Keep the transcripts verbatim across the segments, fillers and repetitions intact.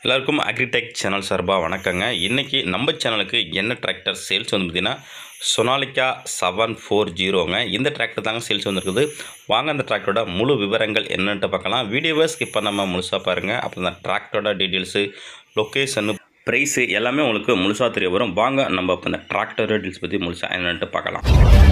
எல்லாருக்கும் agritech channel சார்பாக வணக்கங்க. இன்றைக்கி நம்ம சேனலுக்கு என்ன டிராக்டர் சேல்ஸ் வந்து பார்த்திங்கன்னா சொனாலிகா செவன் ஃபோர் ஜீரோங்க. இந்த டிராக்டர் தாங்க சேல்ஸ் வந்துருக்குது. வாங்க அந்த டிராக்டரோட முழு விவரங்கள் என்னென்ட்டு பார்க்கலாம். வீடியோவை ஸ்கிப் பண்ணாமல் முழுசாக பாருங்கள். அப்புறம் அந்த டிராக்டரோட டீட்டெயில்ஸு, லொக்கேஷனு, ப்ரைஸு எல்லாமே உங்களுக்கு முழுசாக தெரிய வரும். வாங்க நம்ம இப்போ இந்த டிராக்டரோட டீட்டெயில்ஸ் பற்றி முழுசாக என்னென்ட்டு பார்க்கலாம்.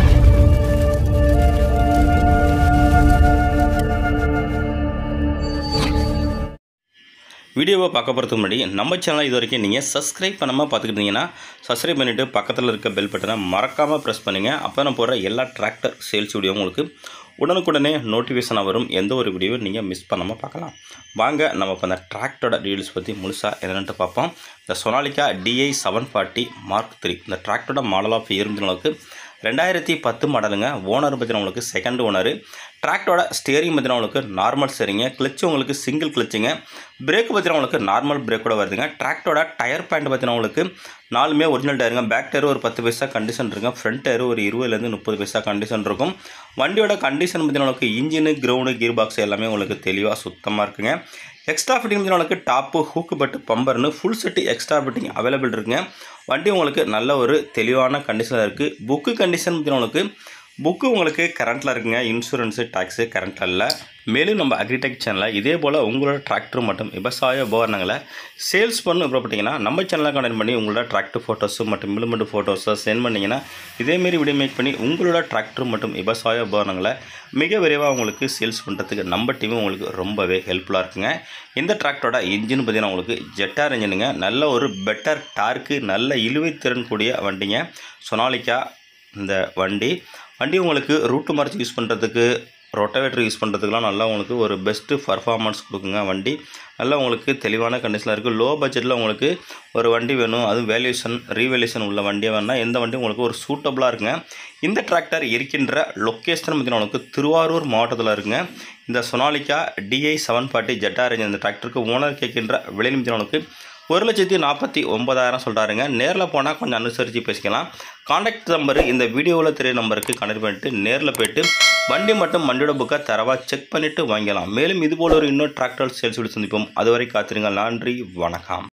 வீடியோவை பார்க்க போகிறதுக்கு முன்னாடி நம்ம சேனலை இது வரைக்கும் நீங்கள் சப்ஸ்கிரைப் பண்ணாமல் பார்த்துக்கிட்டிங்கன்னா சப்ஸ்கிரைப் பண்ணிவிட்டு பக்கத்தில் இருக்க பெல் பட்டனை மறக்காமல் ப்ரெஸ் பண்ணுங்கள். அப்போ நான் போகிற எல்லா டிராக்டர் சேல்ஸ் வீடியோ உங்களுக்கு உடனுக்குடனே நோட்டிஃபிகேஷனாக வரும். எந்த ஒரு வீடியோவும் நீங்கள் மிஸ் பண்ணாமல் பார்க்கலாம். வாங்க நம்ம இப்போ அந்த டிராக்டரோட டீட்டெயில்ஸ் பற்றி முழுசாக என்னென்ட்டு பார்ப்போம். இந்த Sonalika DI seven forty mark three இந்த டிராக்டரோட மாடல் ஆஃப் இயர் அளவுக்கு ரெண்டாயிரத்தி பத்து மாடலுங்க. ஓனர் பார்த்தீங்கன்னா உங்களுக்கு செகண்ட் ஓனர். டிராக்டரோட ஸ்டியரிங் பார்த்தீங்கன்னா உங்களுக்கு நார்மல் ஸ்டியரிங்க. கிளச்சு உங்களுக்கு சிங்கிள் கிளச்சுங்க. பிரேக் பார்த்தீங்கன்னா உங்களுக்கு நார்மல் பிரேக்கோட வருதுங்க. டிராக்டரோட டயர் பாயிண்ட் பார்த்தீங்கன்னா உங்களுக்கு நாலுமே ஒரிஜினல் டயருங்க. பேக் டயர் ஒரு பத்து பைசா கண்டிஷன் இருக்குங்க. ஃப்ரண்ட் டயர் ஒரு இருபதுலேருந்து முப்பது பைசா கண்டிஷன் இருக்கும். வண்டியோட கண்டிஷன் பார்த்தீங்கன்னா உங்களுக்கு இன்ஜினு, கிரவுண்டு, கீர் பாக்ஸ் எல்லாமே உங்களுக்கு தெளிவாக சுத்தமாக இருக்குங்க. எக்ஸ்ட்ரா ஃபிட்டிங் உங்களுக்கு டாப்பு, ஹூக்கு பட்டு, பம்பர்னு full set extra fitting available இருக்குங்க. வண்டி உங்களுக்கு நல்ல ஒரு தெளிவான கண்டிஷனில் இருக்குது. புக்கு கண்டிஷன் உங்களுக்கு புக்கு உங்களுக்கு கரண்ட்டில் இருக்குங்க. இன்சூரன்ஸு, டேக்ஸு கரண்ட்டில் இல்லை. மேலும் நம்ம அக்ரிடெக் சேனலில் இதே போல் உங்களோட டிராக்டர் மற்றும் விவசாய உபகரணங்களை சேல்ஸ் பண்ணணும் இப்போ பார்த்தீங்கன்னா நம்ம சேனலை கனெக்ட் பண்ணி உங்களோட டிராக்டர் ஃபோட்டோஸு மற்றும் இம்ப்ளிமெண்ட் ஃபோட்டோஸை சென்ட் பண்ணிங்கன்னா இதேமாரி வீடியோ மேக் பண்ணி உங்களோட டிராக்டர் மற்றும் விவசாய உபகரணங்களை மிக விரைவாக உங்களுக்கு சேல்ஸ் பண்ணுறதுக்கு நம்ம டீமும் உங்களுக்கு ரொம்பவே ஹெல்ப்ஃபுல்லாக இருக்குங்க. இந்த டிராக்டரோட இன்ஜின் பார்த்தீங்கன்னா உங்களுக்கு ஜெட்டார் இன்ஜினுங்க. நல்ல ஒரு பெட்டர் டார்க்கு, நல்ல இழுவை திறன் கூடிய வண்டிங்க சொனாலிகா இந்த வண்டி. வண்டி உங்களுக்கு ரூட்டு மார்ச் யூஸ் பண்ணுறதுக்கு, ரொட்டவேட்டர் யூஸ் பண்ணுறதுக்குலாம் நல்லா உங்களுக்கு ஒரு பெஸ்ட்டு பர்ஃபார்மன்ஸ் கொடுக்குங்க. வண்டி நல்லா உங்களுக்கு தெளிவான கண்டிஷனில் இருக்குது. லோ பட்ஜெட்டில் உங்களுக்கு ஒரு வண்டி வேணும், அதுவும் வேல்யூஷன் ரீவேல்யூஷன் உள்ள வண்டியாக வேணால் எந்த வண்டி உங்களுக்கு ஒரு சூட்டபுளாக இருக்குங்க. இந்த டிராக்டர் இருக்கின்ற லொக்கேஷன் பார்த்தீங்கன்னா உங்களுக்கு திருவாரூர் மாவட்டத்தில் இருக்குங்க. இந்த சொனாலிகா டிஐ செவன் ஃபார்ட்டி ஜெட்டார் இந்த டிராக்டருக்கு ஓனர் கேட்கின்ற விலை உங்களுக்கு ஒரு லட்சத்தி நாற்பத்தி ஒம்பதாயிரம் சொல்கிறாருங்க. நேரில் போனால் கொஞ்சம் அனுசரித்து பேசிக்கலாம். கான்டாக்ட் நம்பரு இந்த வீடியோவில் தெரிய நம்பருக்கு கனெக்ட் பண்ணிட்டு நேரில் போய்ட்டு வண்டி மட்டும் வண்டியோட புக்கை தரவாக செக் பண்ணிவிட்டு வாங்கிக்கலாம். மேலும் இதுபோல் ஒரு இன்னொரு டிராக்டர் சேல்ஸ் வீடியோ சந்திப்போம். அதுவரை காத்திருங்கள். நன்றி, வணக்கம்.